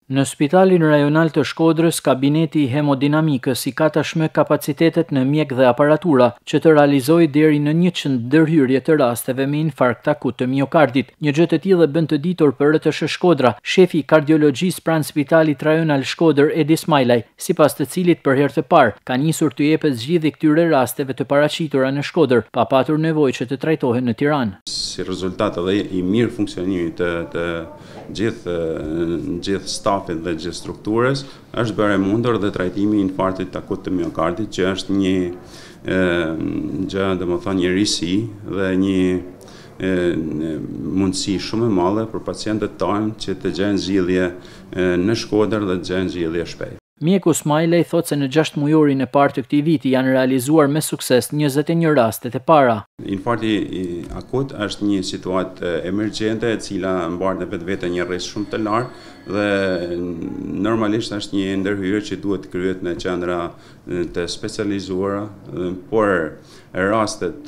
Në spitalin rajonal të Shkodrës, kabineti i hemodinamikës i ka tashmë kapacitetet në mjek dhe aparatura që të realizojë deri në 100 ndërhyrje të rasteve me infarkt akut të miokardit. Një gjë e tillë bën të ditur për RTSH Shkodra, shefi i kardiologjisë pranë spitalit rajonal Shkodër Edi Smajlaj, sipas të cilit për herë të parë ka nisur të jepet zgjidhje këtyre rasteve të paraqitura në Shkodër, pa patur nevojë që të trajtohen në Tiranë. Si rezultat edhe i mirë funksionimit të gjithë stafit dhe gjithë strukturës, është bërë mundur dhe trajtimi i infarktit akut të miokardit, që është një gjë, domethënë një risi dhe një mundësi shumë e madhe për pacientët tanë që të gjejnë zgjidhje në Shkodër dhe të gjejnë zgjidhje shpejt. Mjeku Smajlaj thotë se në 6 mujorin e parë të këtij viti janë realizuar me sukses 21 rastet e para. Infarkti akut është një situatë emergjente e cila mbartë vetvete një rrezik shumë të lartë dhe normalisht është një ndërhyrje që duhet të kryhet në qendra të specializuara, por rastet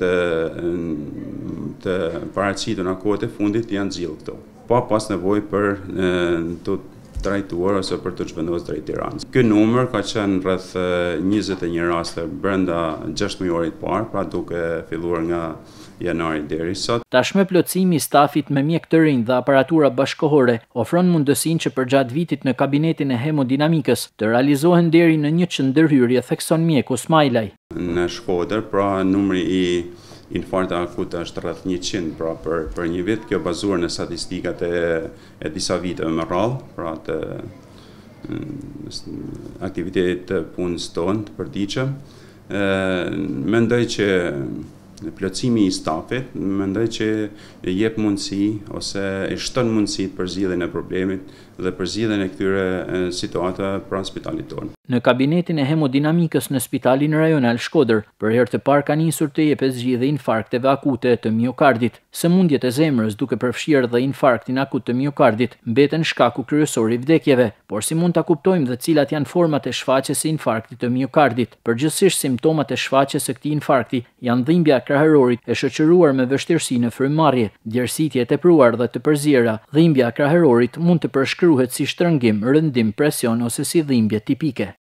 të paraqitura në kohët e fundit janë zgjidhur këtu, pa pas nevojë për të trajtuar ose për të zhvendosur drejt Tiranës. Ky numër ka qenë rreth 21 raste brenda 6 mujorit parë, pra duke filluar nga janari deri sot. Tashmë plotësimi i stafit me mjek të rinj dhe aparatura bashkëkohore ofron mundësinë që përgjatë vitit në kabinetin e hemodinamikës të realizohen deri në 100 ndërhyrje, thekson mjeku Smajlaj. Në Shkodër, pra numri i infarkte akut është rreth 100 pra për një vit, kjo bazuar në statistikat e disa viteve me radhë, pra të aktivitetit të punës tonë të përditshëm. Mendoj që plotësimi i stafit, mendoj që jep mundësi ose i shton mundësi për zgjidhjen e problemit dhe për zgjidhjen e këtyre situatave pranë spitalit tonë. Në kabinetin e hemodinamikës në spitalin rajonal Shkodër, për herë të parë ka nisur të jepet zgjidhje infarkteve akute të miokardit. Sëmundjet e zemrës, duke përfshirë dhe infarktin akut të miokardit, mbeten shkaku kryesor i vdekjeve, por si mund ta kuptojmë dhe cilat janë format e shfaqjes së infarktit të miokardit? Përgjithsisht simptomat e shfaqjes së këtij infarkti janë dhimbja e krahërorit e shoqëruar me vështirësi në frymëmarrje, djersitje e tepruar dhe të përziera. Dhimbja e krahërorit mund të përshkruhet si shtrëngim, rëndim, presion ose si dhimbje tipike.